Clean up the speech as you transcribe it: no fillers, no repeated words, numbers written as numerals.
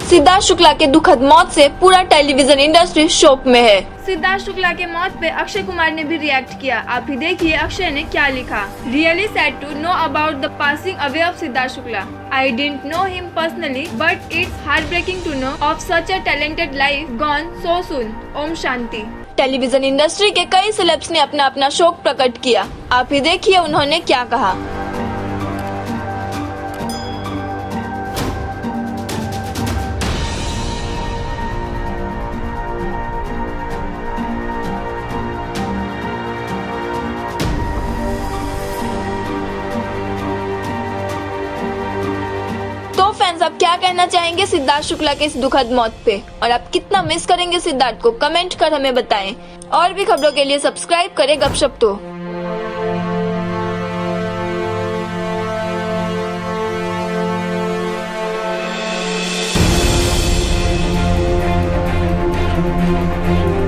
सिद्धार्थ शुक्ला के दुखद मौत से पूरा टेलीविजन इंडस्ट्री शोक में है। सिद्धार्थ शुक्ला के मौत पे अक्षय कुमार ने भी रिएक्ट किया। आप ही देखिए अक्षय ने क्या लिखा। Really sad to know about the passing away of Siddharth Shukla. I didn't know him personally but it's heartbreaking to know of such a talented life gone so soon. ओम शांति। टेलीविजन इंडस्ट्री के कई सेलेब्स ने अपना अपना शोक प्रकट किया। आप ही देखिए उन्होंने क्या कहा। तो फैंस, आप क्या कहना चाहेंगे सिद्धार्थ शुक्ला के इस दुखद मौत पे, और आप कितना मिस करेंगे सिद्धार्थ को, कमेंट कर हमें बताएं। और भी खबरों के लिए सब्सक्राइब करें गपशप तो।